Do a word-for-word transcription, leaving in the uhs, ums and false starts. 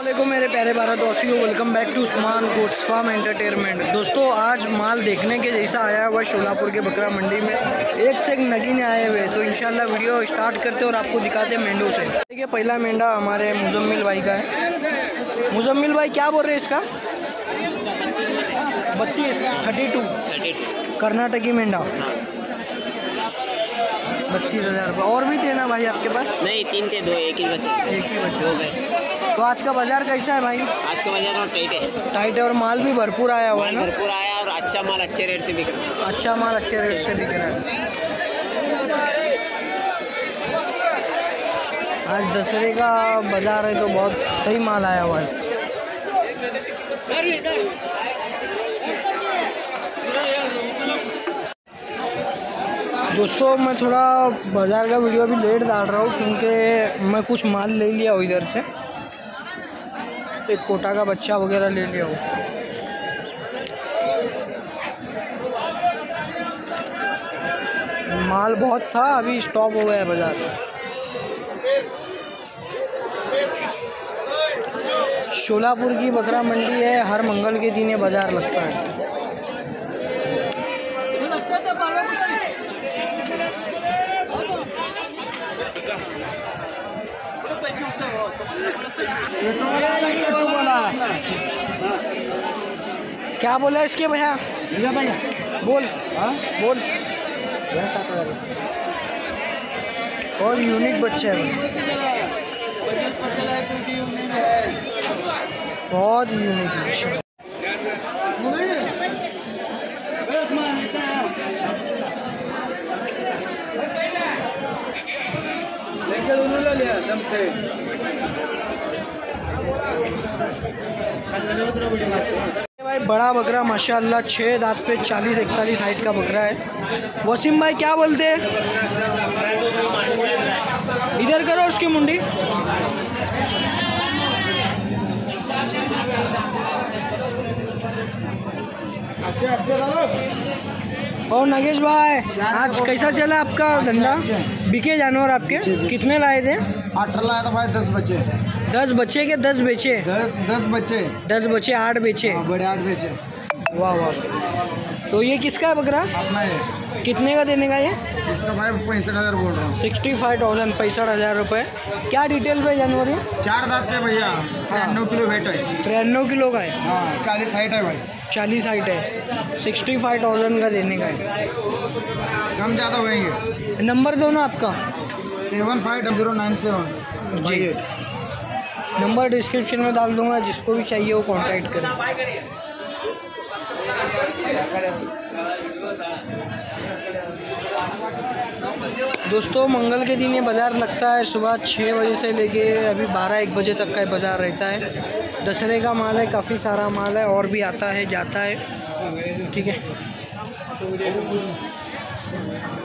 अस्सलामुअलैकुम मेरे प्यारे भारतवासियों, welcome back to Usman goats farm entertainment. दोस्तों आज माल देखने के जैसा आया हुआ शोलापुर के बकरा मंडी में, एक से एक नगीने आए हुए। तो इंशाल्लाह वीडियो स्टार्ट करते और आपको दिखाते मेंढों से। देखिए पहला मेंढा हमारे मुजम्मिल भाई का है। मुजम्मिल भाई क्या बोल रहे हैं इसका? बत्तीस थर्टी टू कर्नाटकी मेंढा बत्तीस हज़ार रुपये। और भी थे ना भाई आपके पास? नहीं, तीन थे, दो एक ही बचे। एक ही बचे हो गए। तो आज का बाजार कैसा है भाई? आज का बाजार और टाइट है। टाइट है और माल भी भरपूर आया हुआ है ना? भरपूर आया और अच्छा माल अच्छे रेट से बिक रहा है। अच्छा माल अच्छे रेट से बिक रहा है। आज दशहरे का बाजार है तो बहुत सही माल आया हुआ है। दोस्तों मैं थोड़ा बाज़ार का वीडियो अभी लेट डाल रहा हूँ क्योंकि मैं कुछ माल ले लिया हूँ इधर से। एक कोटा का बच्चा वगैरह ले लिया हूँ। माल बहुत था, अभी स्टॉप हो गया है बाज़ार। शोलापुर की बकरा मंडी है, हर मंगल के दिन ये बाज़ार लगता है। क्या बोला इसके भैया? बोल हाँ बोल। और यूनिक बच्चे हैं, बहुत यूनिक बच्चे। भाई बड़ा बकरा माशाल्लाह छः दांत पे चालीस इकतालीस हाइट का बकरा है। वसीम भाई क्या बोलते हैं? इधर करो उसकी मुंडी। अच्छे अच्छे और नगेश भाई आज कैसा चला आपका धंधा? बिके जानवर आपके? कितने लाए थे? आठ लाया था भाई, दस बचे। दस बच्चे के दस बेचे? दस दस बच्चे दस बच्चे आठ बेचे। बड़े आठ बेचे। वाह वाह। तो ये किसका है बकरा? अपना है। कितने का देने का ये? इसका भाई पैंसठ हज़ार बोल रहा हूँ। सिक्सटी फाइव थाउजेंड पैंसठ हज़ार रुपये। क्या डिटेल पे जानवर है? चार दांत पे भैया, तिरानवे किलो वेट है। तिरानवे किलो का है। हाँ, चालीस हाइट है भाई। चालीस हाइट है, सिक्सटी फाइव थाउजेंड का देने का है। कम ज़्यादा होएंगे। नंबर दो ना आपका। Seven five zero nine seven जी। नंबर डिस्क्रिप्शन में डाल दूंगा, जिसको भी चाहिए वो कांटेक्ट करें। दोस्तों मंगल के दिन ये बाज़ार लगता है, सुबह छः बजे से लेके अभी बारह एक बजे तक का बाज़ार रहता है। दशहरे का माल है, काफ़ी सारा माल है और भी आता है जाता है। ठीक है।